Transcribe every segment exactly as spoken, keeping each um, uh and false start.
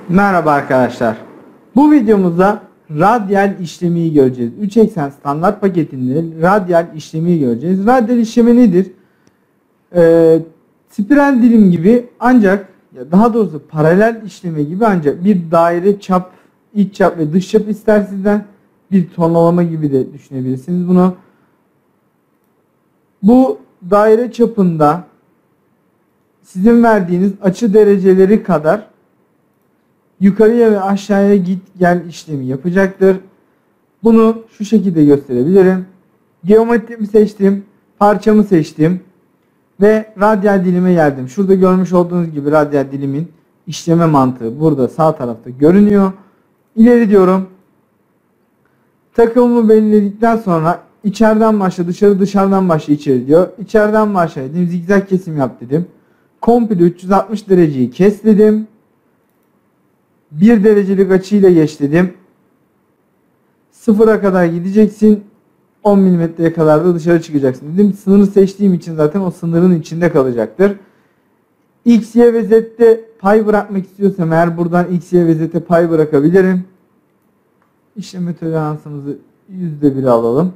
Merhaba arkadaşlar. Bu videomuzda radyal işlemi göreceğiz. üç eksen standart paketinde radyal işlemi göreceğiz. Radyal işlemi nedir? Ee, spiral dilim gibi, ancak ya daha doğrusu paralel işleme gibi, ancak bir daire çap, iç çap ve dış çap ister sizden. Bir tonlama gibi de düşünebilirsiniz bunu. Bu daire çapında sizin verdiğiniz açı dereceleri kadar yukarıya ve aşağıya git gel işlemi yapacaktır. Bunu şu şekilde gösterebilirim. Geometrimi seçtim, parçamı seçtim ve radyal dilime geldim. Şurada görmüş olduğunuz gibi radyal dilimin işleme mantığı burada sağ tarafta görünüyor. İleri diyorum. Takımımı belirledikten sonra içeriden başla dışarı, dışarıdan başla içeri diyor. İçeriden başla dedim, zigzag kesim yap dedim. Komple üç yüz altmış dereceyi kes dedim. bir derecelik açıyla geç dedim. Sıfıra kadar gideceksin. on milimetreye kadar da dışarı çıkacaksın dedim. Sınırı seçtiğim için zaten o sınırın içinde kalacaktır. X, Y ve Z'de pay bırakmak istiyorsam eğer buradan X, Y ve Z'de pay bırakabilirim. İşleme toleransımızı yüzde bir alalım.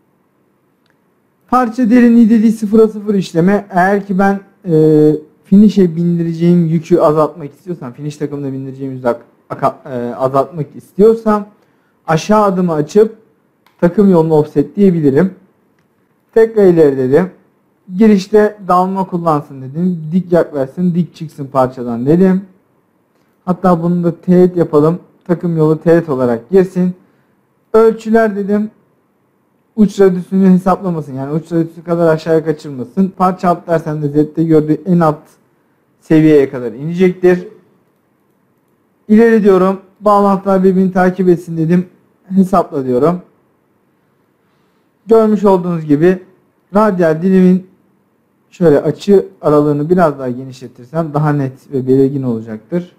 Parça derinliği dediği sıfıra sıfır işleme. Eğer ki ben e, finish'e bindireceğim yükü azaltmak istiyorsam, finish takımda bindireceğim yükü azaltmak istiyorsam aşağı adımı açıp takım yolunu offset diyebilirim. Tekrar ileri dedim. Girişte dalma kullansın dedim. Dik yaklaşsın, dik çıksın parçadan dedim. Hatta bunu da teğet yapalım. Takım yolu teğet olarak girsin. Ölçüler dedim. Uç radyüsünü hesaplamasın. Yani uç radyüsü kadar aşağıya kaçırmasın. Parça alt dersen de Z'de gördüğü en alt seviyeye kadar inecektir. İleri diyorum. Bağlantılar birbirini takip etsin dedim. Hesapla diyorum. Görmüş olduğunuz gibi radyal dilimin şöyle açı aralığını biraz daha genişletirsem daha net ve belirgin olacaktır.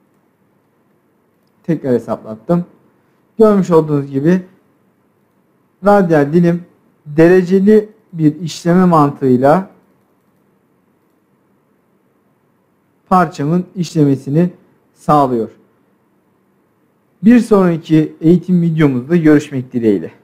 Tekrar hesaplattım. Görmüş olduğunuz gibi radyal dilim dereceli bir işleme mantığıyla parçamın işlemesini sağlıyor. Bir sonraki eğitim videomuzda görüşmek dileğiyle.